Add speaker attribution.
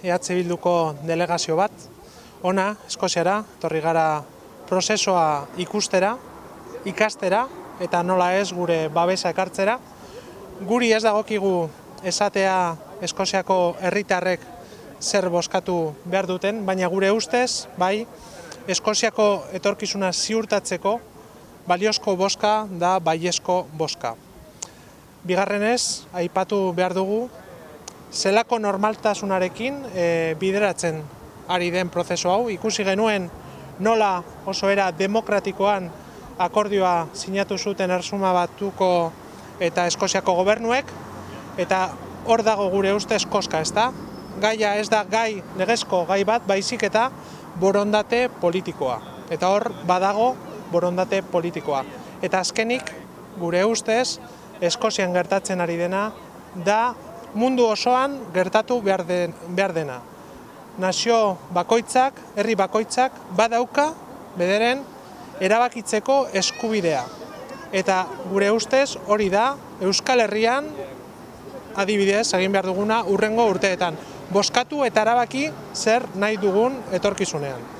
Speaker 1: EH Bilduko delegazio bat, ona, Eskoziara, etorri gara prozesua ikustera, ikastera, eta nola ez gure babesa ekartzera. Guri ez dagokigu esatea Eskoziako herritarrek zer bozkatu behar duten, baina gure ustez, bai, Eskoziako etorkizuna ziurtatzeko baliozko bozka da baiezko bozka. Bigarrenez, aipatu behar dugu, zelako normaltasunarekin bideratzen ari den prozesu hau. Ikusi genuen nola oso era demokratikoan akordioa sinatu zuten Erresuma Batuko eta Eskoziako gobernuek, eta hor dago gure ustez koska, ezta? Gaia ez da gai legezko gai bat, baizik eta borondate politikoa. Eta hor badago borondate politikoa. Eta azkenik, gure ustez, Eskozian gertatzen ari dena da mundu osoan gertatu behar dena. Nazio bakoitzak, herri bakoitzak badauka bederen erabakitzeko eskubidea. Eta gure ustez hori da Euskal Herrian adibidez egin behar duguna hurrengo urteetan. Bozkatu eta erabaki zer nahi dugun etorkizunean.